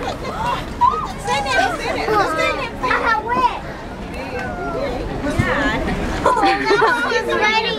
Send it. Where? Yeah. Oh, no, he's ready.